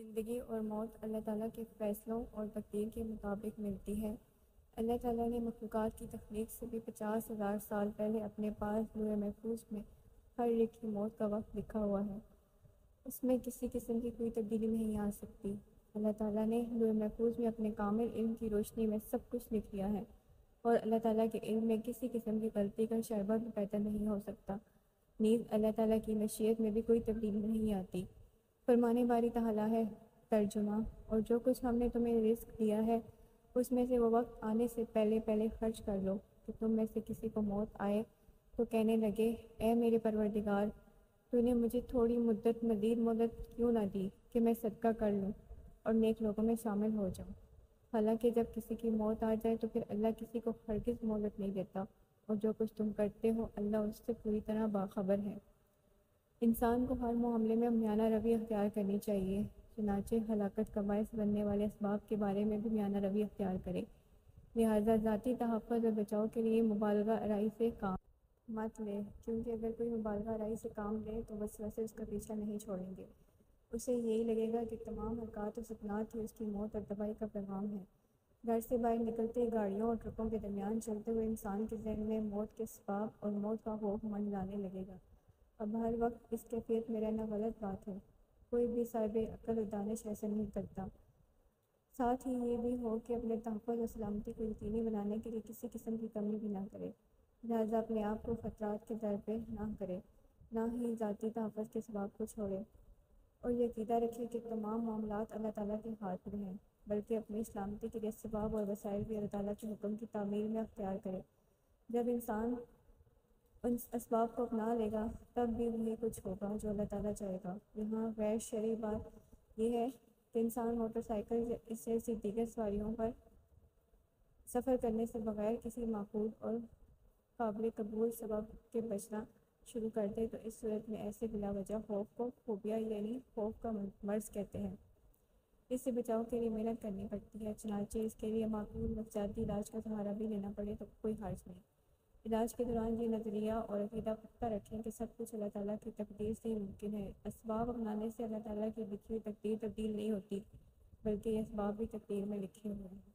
زندگی اور موت اللہ تعالیٰ کے فیصلوں اور تقدیر کے مطابق ملتی ہے۔ اللہ تعالیٰ نے مخلوقات کی تخلیق سے بھی 50,000 سال پہلے اپنے پاس لوح محفوظ میں ہر ایک کی موت کا وقت لکھا ہوا ہے۔ اس میں کسی قسم کی کوئی تبدیلی نہیں آ سکتی۔ اللہ تعالیٰ نے لوح محفوظ میں اپنے کامل علم کی روشنی میں سب کچھ لکھ لیا ہے، اور اللہ تعالیٰ کے علم میں کسی قسم کی غلطی کا شائبہ بھی پیدا نہیں ہو سکتا۔ نیز اللہ تعالیٰ کی مشیت میں بھی کوئی تبدیلی نہیں آتی۔ فرمانے باری تعالیٰ ہے۔ ترجمہ: اور جو کچھ ہم نے تمہیں رزق دیا ہے اس میں سے وہ وقت آنے سے پہلے پہلے خرچ کر لو کہ تم میں سے کسی کو موت آئے تو کہنے لگے، اے میرے پروردگار، تو نے مجھے تھوڑی مزید مدت کیوں نہ دی کہ میں صدقہ کر لوں اور نیک لوگوں میں شامل ہو جاؤں۔ حالانکہ جب کسی کی موت آ جائے تو پھر اللہ کسی کو ہرگز مہلت نہیں دیتا، اور جو کچھ تم کرتے ہو اللہ اس سے پوری طرح باخبر ہے۔ انسان کو ہر معاملے میں میانہ روی اختیار کرنی چاہیے، چنانچہ ہلاکت کا باعث بننے والے اسباب کے بارے میں بھی میانہ روی اختیار کرے۔ لہٰذا ذاتی تحفظ اور بچاؤ کے لیے مبالغہ آرائی سے کام مت لے، کیونکہ اگر کوئی مبالغہ آرائی سے کام لے تو وسوسے اس کا پیچھا نہیں چھوڑیں گے۔ اسے یہی لگے گا کہ تمام حرکات و سکنات ہی اس کی موت اور تباہی کا پیغام ہے۔ گھر سے باہر نکلتے گاڑیوں اور ٹرکوں کے درمیان چلتے ہوئے انسان کے ذہن میں موت کے اسباب اور موت کا خوف منڈلانے لگے گا۔ اب ہر وقت اس کیفیت میں رہنا غلط بات ہے۔ کوئی بھی صاحب عقل و دانش ایسا نہیں کرتا۔ ساتھ ہی یہ بھی ہو کہ اپنے تحفظ اور سلامتی کو یقینی بنانے کے لیے کسی قسم کی کمی بھی نہ کرے، لہٰذا اپنے آپ کو خطرات کے در پہ نہ کرے، نہ ہی ذاتی تحفظ کے اسباب کو چھوڑے، اور یہ عقیدہ رکھے کہ تمام معاملات اللہ تعالیٰ کے ہاتھ میں ہیں، بلکہ اپنی سلامتی کے لیے اسباب اور وسائل بھی اللہ تعالیٰ کے حکم کی تعمیل میں اختیار کرے۔ جب انسان ان اسباب کو اپنا لے گا تب بھی وہی کچھ ہوگا جو اللہ تعالیٰ چاہے گا۔ یہاں غیر شرعی بات یہ ہے کہ انسان موٹر سائیکل جیسی دیگر سواریوں پر سفر کرنے سے بغیر کسی معقول اور قابل قبول سبب کے بچنا شروع کر دے تو اس صورت میں ایسے بلا وجہ خوف کو فوبیا یعنی خوف کا مرض کہتے ہیں۔ اس سے بچاؤ کے لیے محنت کرنی پڑتی ہے، چنانچہ اس کے لیے معقول نفسیاتی علاج کا سہارا بھی لینا پڑے تو کوئی حرج نہیں۔ علاج کے دوران یہ نظریہ اور عقیدہ پختہ رکھیں کہ سب کچھ اللہ تعالیٰ کی تقدیر سے ہی ممکن ہے۔ اسباب اپنانے سے اللہ تعالیٰ کی لکھی ہوئی تقدیر تبدیل نہیں ہوتی، بلکہ یہ اسباب بھی تقدیر میں لکھے ہوئے ہیں۔